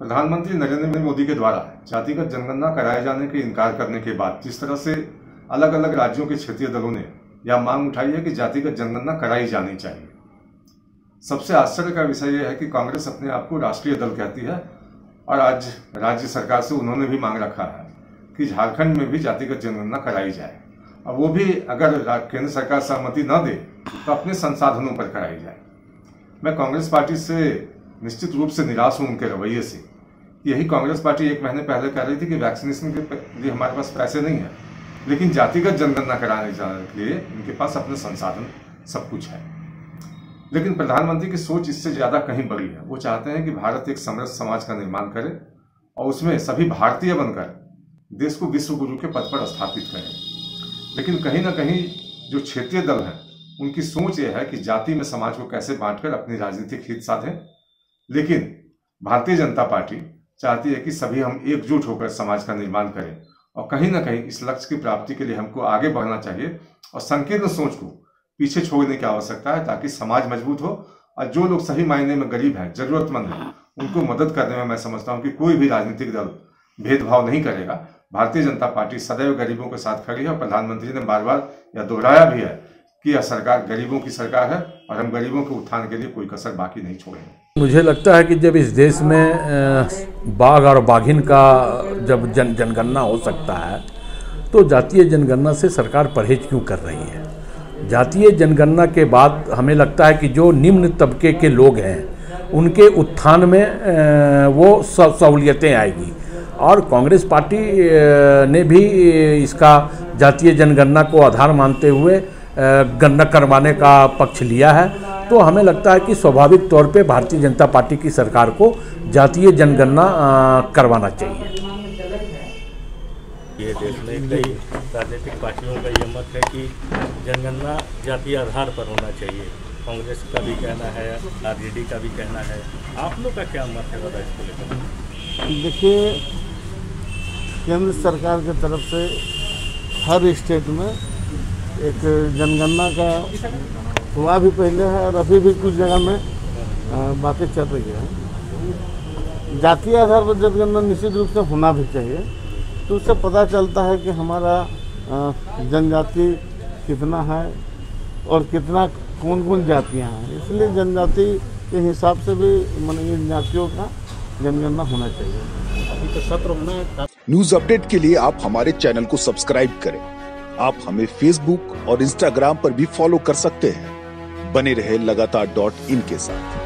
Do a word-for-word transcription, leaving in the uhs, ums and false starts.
प्रधानमंत्री नरेंद्र मोदी के द्वारा जातिगत जनगणना कराए जाने के इनकार करने के बाद जिस तरह से अलग अलग राज्यों के क्षेत्रीय दलों ने यह मांग उठाई है कि जातिगत जनगणना कराई जानी चाहिए, सबसे आश्चर्य का विषय यह है कि कांग्रेस अपने आप को राष्ट्रीय दल कहती है और आज राज्य सरकार से उन्होंने भी मांग रखा है कि झारखंड में भी जातिगत जनगणना कराई जाए, और वो भी अगर केंद्र सरकार सहमति न दे तो अपने संसाधनों पर कराई जाए। मैं कांग्रेस पार्टी से निश्चित रूप से निराश हूं उनके रवैये से। यही कांग्रेस पार्टी एक महीने पहले कह रही थी कि वैक्सीनेशन के लिए हमारे पास पैसे नहीं है, लेकिन जातिगत जनगणना कराने जाने के लिए इनके पास अपने संसाधन सब कुछ है। लेकिन प्रधानमंत्री की सोच इससे ज्यादा कहीं बड़ी है। वो चाहते हैं कि भारत एक समृद्ध समाज का निर्माण करे और उसमें सभी भारतीय बनकर देश को विश्व गुरु के पद पर स्थापित करें। लेकिन कहीं ना कहीं जो क्षेत्रीय दल हैं उनकी सोच ये है कि जाति में समाज को कैसे बांटकर अपनी राजनीतिक हित साधें, लेकिन भारतीय जनता पार्टी चाहती है कि सभी हम एकजुट होकर समाज का निर्माण करें, और कहीं ना कहीं इस लक्ष्य की प्राप्ति के लिए हमको आगे बढ़ना चाहिए और संकीर्ण सोच को पीछे छोड़ने की आवश्यकता है, ताकि समाज मजबूत हो और जो लोग सही मायने में गरीब हैं, जरूरतमंद हैं, उनको मदद करने में मैं समझता हूं कि कोई भी राजनीतिक दल भेदभाव नहीं करेगा। भारतीय जनता पार्टी सदैव गरीबों के साथ खड़ी है और प्रधानमंत्री ने बार बार यह दोहराया भी है कि यह सरकार गरीबों की सरकार है और हम गरीबों के उत्थान के लिए कोई कसर बाकी नहीं छोड़ेंगे। मुझे लगता है कि जब इस देश में बाघ और बाघिन का जब जन जनगणना हो सकता है तो जातीय जनगणना से सरकार परहेज क्यों कर रही है। जातीय जनगणना के बाद हमें लगता है कि जो निम्न तबके के लोग हैं उनके उत्थान में वो सहूलियतें आएगी, और कांग्रेस पार्टी ने भी इसका जातीय जनगणना को आधार मानते हुए गणना करवाने का पक्ष लिया है। तो हमें लगता है कि स्वाभाविक तौर पे भारतीय जनता पार्टी की सरकार को जातीय जनगणना करवाना चाहिए। ये देश में कई राजनीतिक पार्टियों का ये मत है कि जनगणना जातीय आधार पर होना चाहिए। कांग्रेस का भी कहना है, आरजेडी का भी कहना है। आप लोग का क्या मत है बता इसको लेकर? देखिए, केंद्र सरकार की तरफ से हर स्टेट में एक जनगणना का हुआ भी पहले है और अभी भी कुछ जगह में बातें चल रही है। जातीय आधार पर जनगणना निश्चित रूप से होना भी चाहिए, तो उससे पता चलता है कि हमारा जनजाति कितना है और कितना कौन कौन जातियां हैं। इसलिए जनजाति के हिसाब से भी माननीय जातियों का जनगणना होना चाहिए। अभी तो सत्र होना है। न्यूज अपडेट के लिए आप हमारे चैनल को सब्सक्राइब करें। आप हमें फेसबुक और इंस्टाग्राम पर भी फॉलो कर सकते हैं। बने रहे लगातार डॉट इन के साथ।